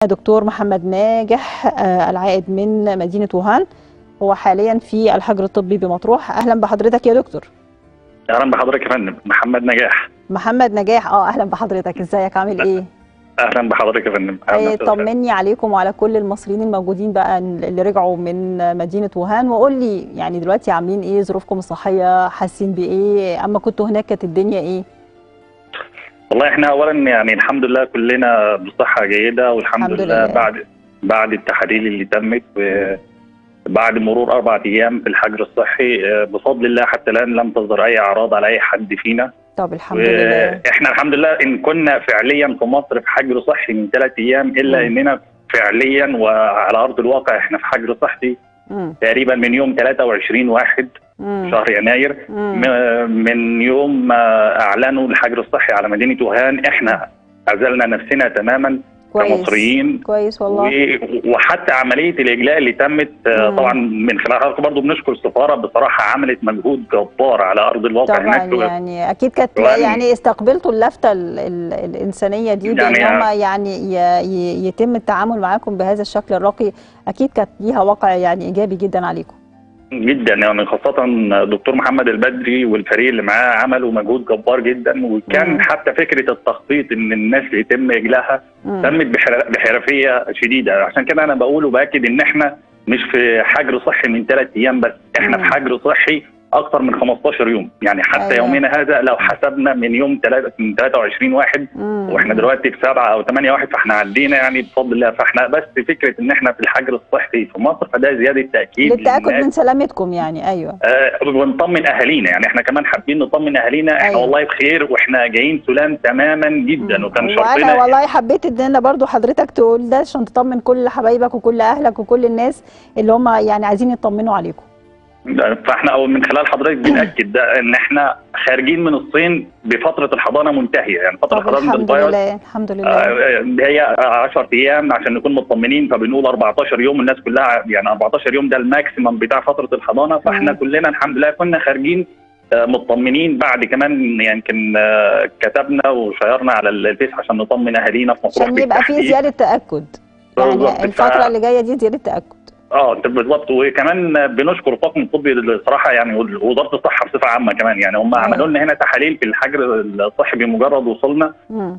دكتور محمد ناجح العائد من مدينة ووهان، هو حاليا في الحجر الطبي بمطروح. أهلا بحضرتك يا دكتور. اهلا بحضرتك يا فندم. محمد نجاح. محمد نجاح، اهلا بحضرتك. ازيك، عامل ايه؟ اهلا بحضرتك يا فندم. طمني عليكم وعلى كل المصريين الموجودين بقى اللي رجعوا من مدينة ووهان، وقول لي يعني دلوقتي عاملين ايه، ظروفكم الصحية، حاسين بايه، اما كنتوا هناك كانت الدنيا ايه؟ والله احنا اولا يعني الحمد لله كلنا بصحة جيدة، والحمد لله بعد التحاليل اللي تمت بعد مرور 4 ايام في الحجر الصحي بفضل الله حتى الان لم تصدر اي اعراض على اي حد فينا. طب الحمد لله. احنا الحمد لله ان كنا فعليا في مصر في حجر صحي من 3 ايام الا اننا فعليا وعلى ارض الواقع احنا في حجر صحي تقريبا من يوم 23/1 شهر يناير. من يوم ما اعلنوا الحجر الصحي على مدينة ووهان احنا عزلنا نفسنا تماما كمصريين. كويس والله. وحتى عمليه الاجلاء اللي تمت طبعا من خلالها برضه بنشكر السفاره، بصراحه عملت مجهود جبار على ارض الواقع طبعا هناك. يعني اكيد كانت يعني استقبلتوا اللفته الانسانيه دي بان هم يعني يتم التعامل معاكم بهذا الشكل الراقي، اكيد كانت ليها واقع يعني ايجابي جدا عليكم. جدا يعني خاصة دكتور محمد البدري والفريق اللي معاه عملوا مجهود جبار جدا، وكان حتى فكرة التخطيط ان الناس يتم اجلاها تمت بحرفية شديدة. عشان كده انا بقول وباكد ان احنا مش في حجر صحي من 3 ايام بس، احنا في حجر صحي اكثر من 15 يوم، يعني حتى يومنا هذا لو حسبنا من يوم 23/1 واحنا دلوقتي في 7 أو 8/1 فاحنا عدينا يعني بفضل الله. فاحنا بس فكره ان احنا في الحجر الصحي في مصر فده زياده تاكيد للتاكد من سلامتكم يعني. ايوه ونطمن اهالينا، يعني احنا كمان حابين نطمن اهالينا احنا والله بخير واحنا جايين سلام تماما جدا. وكان شرطنا وانا والله حبيت ان انا برضو حضرتك تقول ده عشان تطمن كل حبايبك وكل اهلك وكل الناس اللي هم يعني عايزين يطمنوا عليكم. فاحنا او من خلال حضرتك بنأكد ده ان احنا خارجين من الصين بفتره الحضانه منتهيه، يعني فتره حضانه الفيروس الحمد لله هي 10 ايام عشان نكون مطمنين، فبنقول 14 يوم الناس كلها يعني 14 يوم ده الماكسيمم بتاع فتره الحضانه. فاحنا كلنا الحمد لله كنا خارجين مطمنين. بعد كمان يمكن كتبنا وشيرنا على الفيس عشان نطمن اهالينا في مطروح عشان يبقى في زياده تاكد، يعني الفتره اللي جايه دي زياده تاكد. بالظبط. وكمان بنشكر الطاقم الطبي الصراحه يعني ووزاره الصحه بصفه عامه كمان، يعني هم عملوا لنا هنا تحاليل في الحجر الصحي بمجرد وصولنا.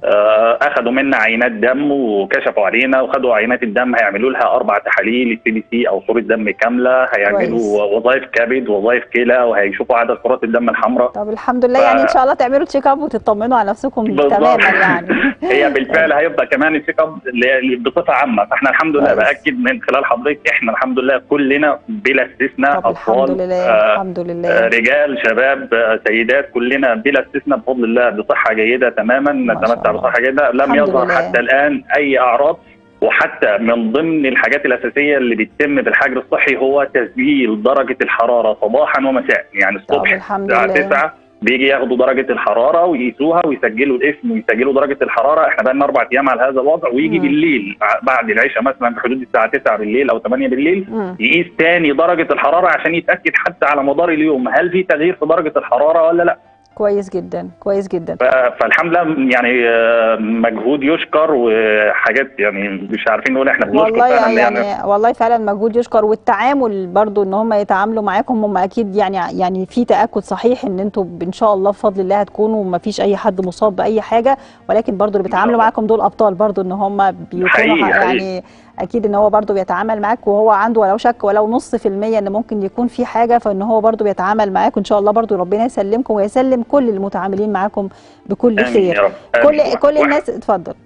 اخذوا منا عينات دم وكشفوا علينا وخدوا عينات الدم، هيعملوا لها 4 تحاليل CBC او صوره دم كامله، هيعملوا وظائف كبد وظائف كلى وهيشوفوا عدد كرات الدم الحمراء. طب الحمد لله يعني ان شاء الله تعملوا تشيك اب وتطمنوا على نفسكم تماما يعني. هي بالفعل هيبقى كمان التشيك اب بصفه عامه. فاحنا الحمد لله باكد من خلال حضرتك احنا الحمد لله كلنا بلا استثناء اطفال الحمد لله رجال شباب سيدات كلنا بلا استثناء بفضل الله بصحه جيده تماما، نتمتع بصحه جيده، لم يظهر حتى الان اي اعراض. وحتى من ضمن الحاجات الاساسيه اللي بيتم بالحجر الصحي هو تسجيل درجه الحراره صباحا ومساء، يعني الصبح الساعه 9 بيجي ياخدوا درجه الحراره ويقيسوها ويسجلوا الاسم ويسجلوا درجه الحراره. احنا بقى لنا 4 ايام على هذا الوضع، ويجي بالليل بعد العشاء مثلا في حدود الساعه 9 بالليل او 8 بالليل يقيس تاني درجه الحراره عشان يتاكد حتى على مدار اليوم هل في تغيير في درجه الحراره ولا لا. كويس جدا كويس جدا. فالحمد لله يعني مجهود يشكر وحاجات يعني مش عارفين نقول احنا بنشكر والله يعني والله فعلا مجهود يشكر. والتعامل برضو ان هم يتعاملوا معاكم، هم اكيد يعني في تاكد صحيح ان انتم ان شاء الله بفضل الله هتكونوا ما فيش اي حد مصاب باي حاجه، ولكن برضو اللي بيتعاملوا معاكم دول ابطال برضو ان هم بيكونوا يعني اكيد ان هو برضو بيتعامل معاك وهو عنده ولو شك ولو نص في المية ان ممكن يكون في حاجه، فان هو برضو بيتعامل معاك وان شاء الله برضو ربنا يسلمكم ويسلم كل المتعاملين معاكم بكل خير. كل الناس. اتفضل.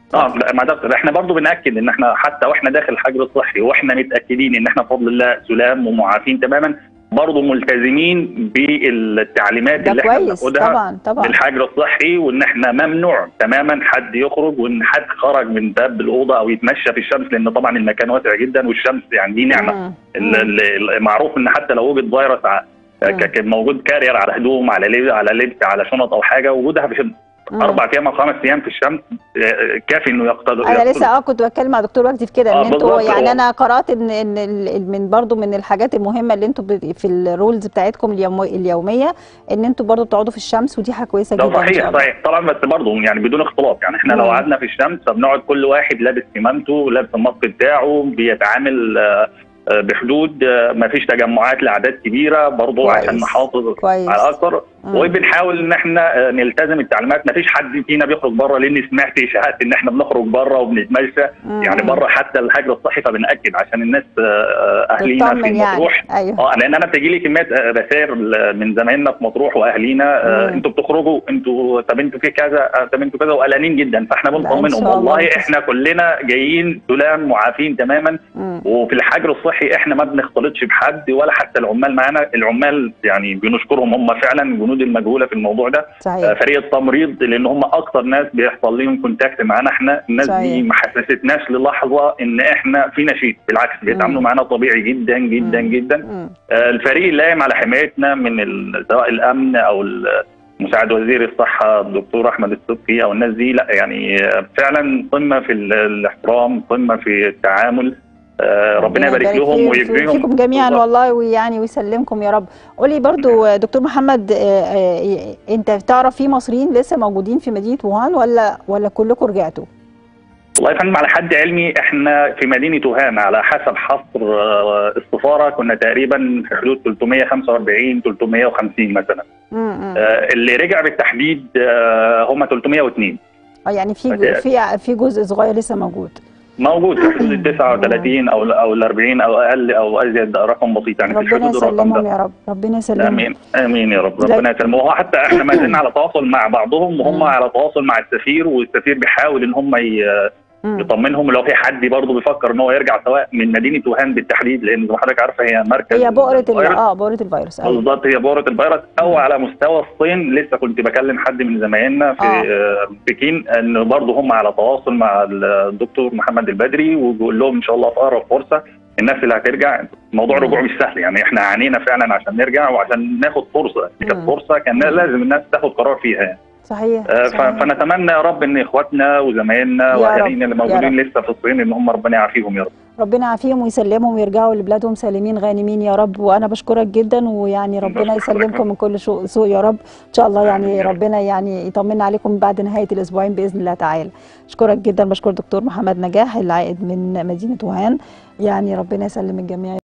ما دكتور احنا برضو بناكد ان احنا حتى واحنا داخل الحجر الصحي واحنا متاكدين ان احنا بفضل الله سلام ومعافين تماما، برضه ملتزمين بالتعليمات اللي احنا بناخدها بالحجر الصحي، وان احنا ممنوع تماما حد يخرج، وان حد خرج من باب الاوضه او يتمشى في الشمس لان طبعا المكان واسع جدا والشمس يعني دي نعمه. معروف ان حتى لو وجد فيروس كان موجود كارير على هدوم على لبس على شنط او حاجه، وجودها 4 ايام او 5 ايام في الشمس كافي انه يقتل. انا لسه كنت بتكلم مع دكتور وجدي في كده ان انتوا يعني انا قرات ان من برضو من الحاجات المهمه اللي انتوا في الرولز بتاعتكم اليوميه ان انتوا برضو بتقعدوا في الشمس، ودي حاجه كويسه جدا. صحيح صحيح طبعا، بس برضو يعني بدون اختلاط. يعني احنا لو قعدنا في الشمس فبنقعد كل واحد لابس كمامته، لابس الماسك بتاعه، بيتعامل بحدود ما فيش تجمعات لاعداد كبيره برضه عشان نحافظ على اكثر. وبنحاول ان احنا نلتزم التعليمات، ما فيش حد فينا بيخرج بره، لاني سمعت اشاعات ان احنا بنخرج بره وبنتمشى يعني بره حتى الحجر الصحي، فبنأكد عشان الناس اهلينا في مطروح. يعني. أيوه. لان انا بتجي لي كميه رسائل من زمايلنا في مطروح واهلينا، انتوا بتخرجوا، انتوا طب انتوا في كذا، طب انتوا كذا، وقلقانين جدا. فاحنا بنطمنهم والله احنا كلنا جايين سلام معافين تماما. وفي الحجر الصحي احنا ما بنختلطش بحد ولا حتى العمال معانا. العمال يعني بنشكرهم، هم فعلا جنود المجهوله في الموضوع ده. صحيح. فريق التمريض لان هم اكتر ناس بيحصل لهم كونتاكت معانا احنا. الناس دي ما حسستناش للحظه ان احنا في نشيد، بالعكس بيتعاملوا معانا طبيعي جدا جدا جدا. الفريق اللي قايم على حمايتنا من سواء الامن او مساعد وزير الصحه الدكتور احمد السبكي او الناس دي، لا يعني فعلا قمه في الاحترام، قمه في التعامل. ربنا يبارك لهم ويكرمهم فيكم جميعا والله، ويعني ويسلمكم يا رب. قولي برضو دكتور محمد، انت تعرف في مصريين لسه موجودين في مدينه ووهان ولا كلكم رجعتوا؟ والله يا فندم على حد علمي احنا في مدينه ووهان على حسب حصر السفاره كنا تقريبا في حدود 345 350 مثلا. اللي رجع بالتحديد هم 302. يعني في جزء صغير لسه موجود في حدود ال 39 او ال 40 او اقل او ازيد، رقم بسيط يعني. ربنا يسلمهم يا رب، ربنا يسلمهم. امين امين يا رب، ربنا يسلمهم. وهو حتى احنا ما زلنا على تواصل مع بعضهم، وهم على تواصل مع السفير، والسفير بيحاول ان هم يطمنهم لو في حد برضه بيفكر ان هو يرجع، سواء من مدينه ووهان بالتحديد، لان زي ما حضرتك عارفه هي مركز، هي بؤره الفيروس. بالظبط، هي بؤره الفيروس. او على مستوى الصين، لسه كنت بكلم حد من زمايلنا في بكين ان برضه هم على تواصل مع الدكتور محمد البدري، وبيقول لهم ان شاء الله في اقرب فرصه الناس اللي هترجع. موضوع الرجوع مش سهل يعني، احنا عانينا فعلا عشان نرجع وعشان ناخد فرصه. كانت فرصه كان لازم الناس تاخد قرار فيها يعني. صحيح. فنتمنى يا رب ان اخواتنا وزمايلنا واهالينا اللي موجودين لسه في الصين ان هم ربنا يعافيهم يا رب. ربنا يعافيهم ويسلمهم ويرجعوا لبلادهم سالمين غانمين يا رب. وانا بشكرك جدا، ويعني ربنا يسلمكم من كل سوء يا رب ان شاء الله. يعني ربنا يعني يطمنا عليكم بعد نهايه الاسبوعين باذن الله تعالى. اشكرك جدا. بشكر دكتور محمد نجاح العائد من مدينه ووهان. يعني ربنا يسلم الجميع.